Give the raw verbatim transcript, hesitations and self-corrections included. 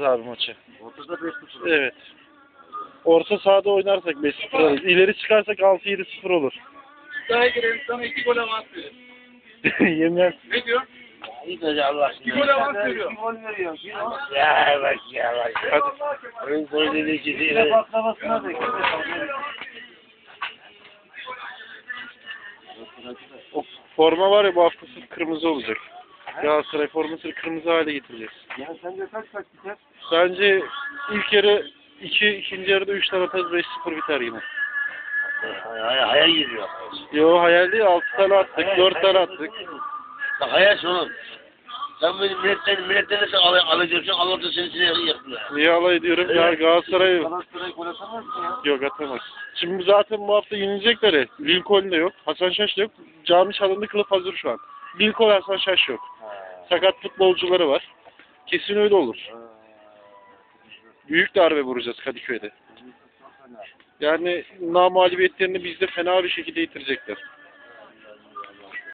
alırız abi maçı. Ortada beş sıfır. Evet. Orta sahada oynarsak beş sıfır alırız. İleri çıkarsak altı yedi sıfır olur. Daha girelim sana iki gol avans verir. Yemin. Ne diyor? İyi de Allah aşkına. İki gol avans veriyor. İki gol veriyor. Ya bak ya bak. Hadi. Oyun sonu dediği ki değil. Patlamasına da. O forma var ya bu hafta sırf kırmızı olacak. Galatasaray formasını kırmızı hale getireceğiz. Ya sence kaç kaç biter? Bence ilk yarı iki, ikinci yarıda üç tane atarız beş sıfır biter yine. Hayal, hayal giriyor. Yo hayal değil altı tane attık, dört tane attık. Bak hayal oğlum. Sen benim milletten, milletten nasıl al alacaksın, Allah da seni seni yapıyor. Niye alay ediyorum ya Galatasaray Galatasaray gol atamaz mı ya? yok atamaz. Şimdi zaten bu hafta yenilecekler ya. Lincoln de yok, Hasan Şaş da yok. Cami çalındı kılıf hazır şu an. Lincoln, Hasan Şaş yok. Sakat futbolcuları var. Kesin öyle olur. Büyük darbe vuracağız Kadıköy'de. Yani namalibiyetlerini bizde fena bir şekilde yitirecekler.